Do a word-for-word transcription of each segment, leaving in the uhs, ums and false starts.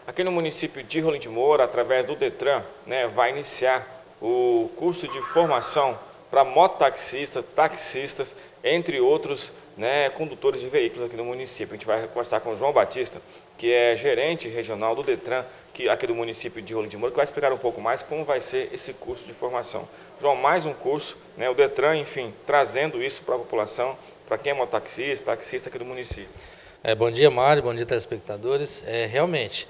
Aqui no município de Rolim de Moura, através do Detran, né, vai iniciar o curso de formação para mototaxistas, taxistas, entre outros, né, condutores de veículos aqui no município. A gente vai conversar com o João Batista, que é gerente regional do Detran, que, aqui do município de Rolim de Moura, que vai explicar um pouco mais como vai ser esse curso de formação. João, mais um curso, né, o Detran, enfim, trazendo isso para a população, para quem é mototaxista, taxista aqui do município. É, bom dia, Mário, bom dia, telespectadores. É, realmente,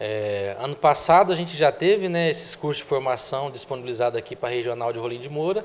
é, ano passado a gente já teve, né, esses cursos de formação disponibilizados aqui para a Regional de Rolim de Moura,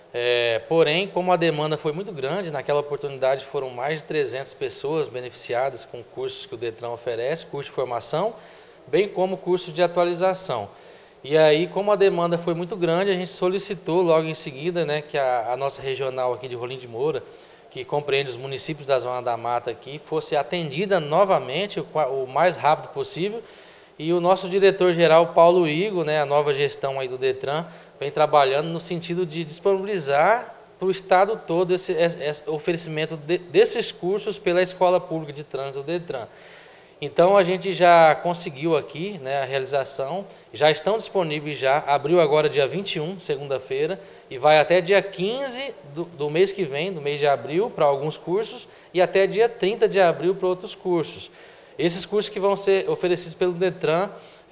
é, porém, como a demanda foi muito grande, naquela oportunidade foram mais de trezentas pessoas beneficiadas com cursos que o Detran oferece, curso de formação, bem como cursos de atualização. E aí, como a demanda foi muito grande, a gente solicitou logo em seguida, né, que a, a nossa regional aqui de Rolim de Moura, que compreende os municípios da Zona da Mata aqui, fosse atendida novamente o, o mais rápido possível. E o nosso diretor-geral, Paulo Igo, né, a nova gestão aí do Detran, vem trabalhando no sentido de disponibilizar para o estado todo esse, esse oferecimento de, desses cursos pela Escola Pública de Trânsito do Detran. Então, a gente já conseguiu aqui, né, a realização, já estão disponíveis já, abriu agora dia vinte e um, segunda-feira, e vai até dia quinze do, do mês que vem, do mês de abril, para alguns cursos, e até dia trinta de abril para outros cursos. Esses cursos que vão ser oferecidos pelo Detran,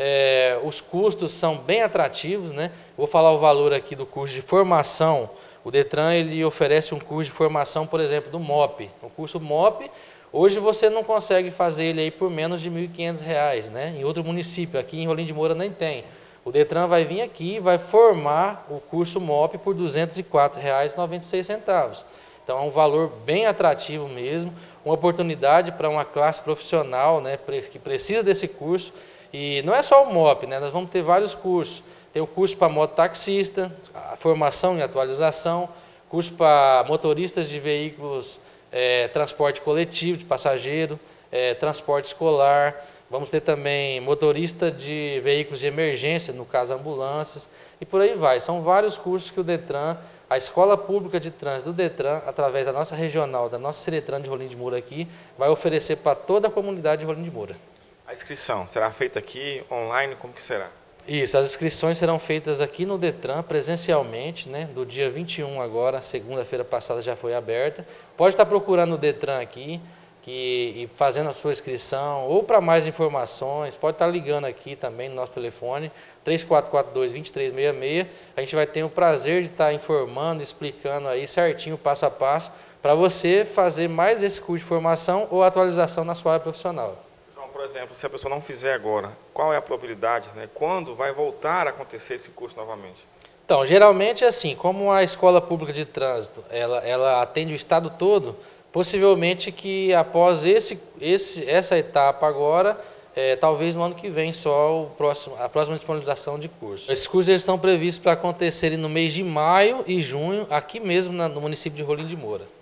é, os custos são bem atrativos, né? Vou falar o valor aqui do curso de formação. O Detran ele oferece um curso de formação, por exemplo, do M O P. O curso M O P, hoje você não consegue fazer ele aí por menos de mil e quinhentos reais, né? Em outro município, aqui em Rolim de Moura nem tem. O Detran vai vir aqui e vai formar o curso M O P por duzentos e quatro reais e noventa e seis centavos. Então é um valor bem atrativo mesmo, uma oportunidade para uma classe profissional, né, que precisa desse curso. E não é só o M O P, né, nós vamos ter vários cursos. Tem o curso para mototaxista, a formação e atualização, curso para motoristas de veículos, é, transporte coletivo de passageiro, é, transporte escolar. Vamos ter também motorista de veículos de emergência, no caso ambulâncias, e por aí vai. São vários cursos que o Detran, a Escola Pública de Trânsito do Detran, através da nossa regional, da nossa Ciretran de Rolim de Moura aqui, vai oferecer para toda a comunidade de Rolim de Moura. A inscrição será feita aqui, online, como que será? Isso, as inscrições serão feitas aqui no Detran, presencialmente, né, do dia vinte e um agora, segunda-feira passada já foi aberta. Pode estar procurando o Detran aqui, que, e fazendo a sua inscrição, ou para mais informações, pode estar ligando aqui também no nosso telefone, três quatro quatro dois, dois três seis seis. A gente vai ter o prazer de estar informando, explicando aí certinho, passo a passo, para você fazer mais esse curso de formação ou atualização na sua área profissional. Então, por exemplo, se a pessoa não fizer agora, qual é a probabilidade, né? Quando vai voltar a acontecer esse curso novamente? Então, geralmente é assim, como a Escola Pública de Trânsito, ela, ela atende o estado todo, possivelmente que após esse, esse, essa etapa agora, é, talvez no ano que vem só o próximo, a próxima disponibilização de cursos. Esses cursos eles estão previstos para acontecerem no mês de maio e junho, aqui mesmo na, no município de Rolim de Moura.